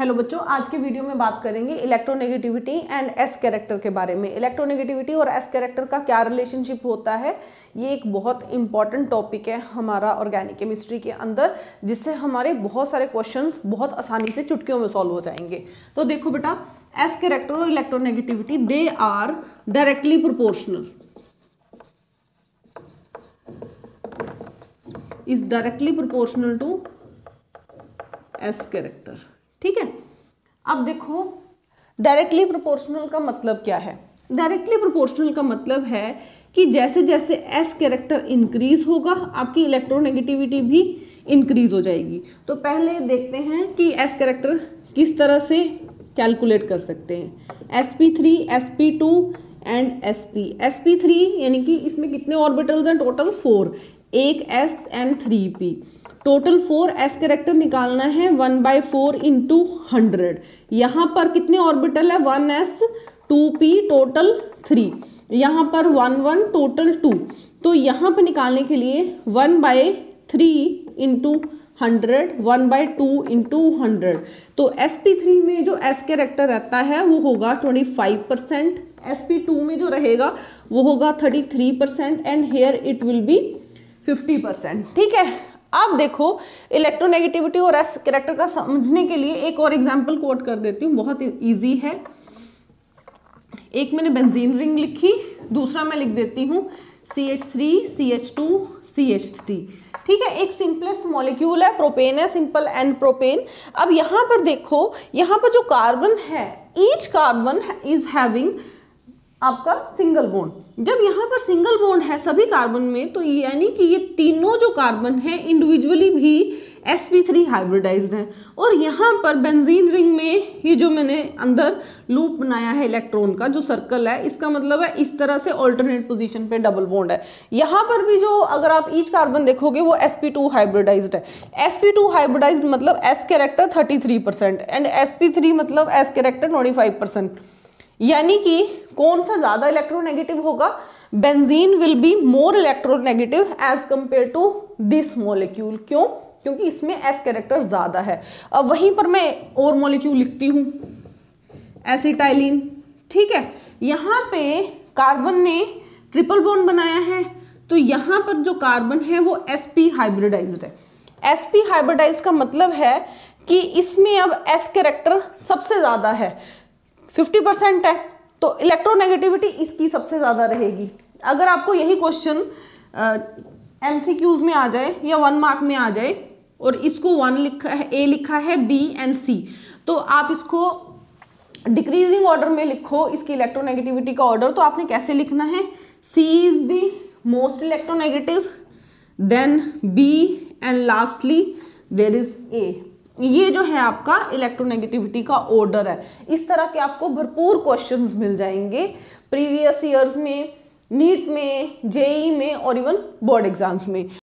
Hello बच्चों, आज के वीडियो में बात करेंगे इलेक्ट्रोनेगेटिविटी एंड एस कैरेक्टर के बारे में। इलेक्ट्रोनेगेटिविटी और एस कैरेक्टर का क्या रिलेशनशिप होता है, ये एक बहुत इंपॉर्टेंट टॉपिक है हमारा ऑर्गेनिक केमिस्ट्री के अंदर, जिससे हमारे बहुत सारे क्वेश्चंस बहुत आसानी से चुटकियों में सॉल्व हो जाएंगे। तो देखो बेटा, एस कैरेक्टर और electronegativity they are directly proportional, is directly proportional to s character. ठीक है, अब देखो डायरेक्टली प्रोपोर्शनल का मतलब क्या है। डायरेक्टली प्रोपोर्शनल का मतलब है कि जैसे जैसे एस कैरेक्टर इंक्रीज होगा आपकी इलेक्ट्रोनेगेटिविटी भी इंक्रीज हो जाएगी। तो पहले देखते हैं कि एस कैरेक्टर किस तरह से कैलकुलेट कर सकते हैं। sp3, sp2 and sp। sp3 यानी कि इसमें कितने ऑर्बिटल्स हैं टोटल 4, एक s and 3p। Total 4 s character निकालना है 1/4 इंटू 100। यहाँ पर कितने ऑर्बिटल है 1s 2p टोटल 3, यहाँ पर 1 1 टोटल 2। तो यहाँ पर निकालने के लिए 1/3 इंटू 100, 1/2 इंटू 100। तो sp3 में जो एस कैरेक्टर रहता है वो होगा 25%, sp2 में जो रहेगा वो होगा 33% and here it will be 50%। ठीक है, अब देखो इलेक्ट्रोनेगेटिविटी और एस कैरेक्टर का समझने के लिए एक और एग्जांपल कोट कर देती हूँ, बहुत इजी है। एक मैंने बेंजीन रिंग लिखी, दूसरा मैं लिख देती हूँ CH3 CH2 CH3। ठीक है, एक सिंपलेस्ट मॉलिक्यूल है, प्रोपेन है, सिंपल एंड प्रोपेन। अब यहाँ पर देखो, यहाँ पर जो कार्बन है, ईच कार्बन इज हैविंग आपका सिंगल बॉन्ड। जब यहाँ पर सिंगल बॉन्ड है सभी कार्बन में, तो यानी कि ये तीनों जो कार्बन है इंडिविजुअली भी sp3 हाइब्रिडाइज्ड है। और यहाँ पर बेंजीन रिंग में ये जो मैंने अंदर लूप बनाया है इलेक्ट्रॉन का जो सर्कल है, इसका मतलब है इस तरह से ऑल्टरनेट पोजीशन पे डबल बॉन्ड है। यहाँ पर भी जो अगर आप ईच कार्बन देखोगे वो sp2 हाइब्रिडाइज्ड है। sp2 हाइब्रिडाइज्ड मतलब एस कैरेक्टर 33% एंड sp3 मतलब एस कैरेक्टर 25%। यानी कि कौन सा ज्यादा इलेक्ट्रोनेगेटिव होगा, benzene will be more electronegative as compared to this molecule. क्यों? क्योंकि इसमें एस कैरेक्टर ज्यादा है। अब वहीं पर मैं और मॉलिक्यूल लिखती हूं, एसिटाइलिन। ठीक है, यहाँ पे कार्बन ने ट्रिपल बॉन्ड बनाया है, तो यहाँ पर जो कार्बन है वो sp हाइब्रिडाइज्ड है। sp हाइब्रिडाइज्ड का मतलब है कि इसमें अब एस कैरेक्टर सबसे ज्यादा है, 50% है, तो इलेक्ट्रोनेगेटिविटी इसकी सबसे ज्यादा रहेगी। अगर आपको यही क्वेश्चन MCQs में आ जाए या 1 मार्क में आ जाए और इसको 1 लिखा है, A लिखा है, B एंड C, तो आप इसको डिक्रीजिंग ऑर्डर में लिखो इसकी इलेक्ट्रोनेगेटिविटी का ऑर्डर। तो आपने कैसे लिखना है, C is the most electronegative, then B and lastly there is A। ये जो है आपका इलेक्ट्रोनेगेटिविटी का ऑर्डर है। इस तरह के आपको भरपूर क्वेश्चंस मिल जाएंगे प्रीवियस ईयर्स में, नीट में, जेई में और इवन बोर्ड एग्जाम्स में।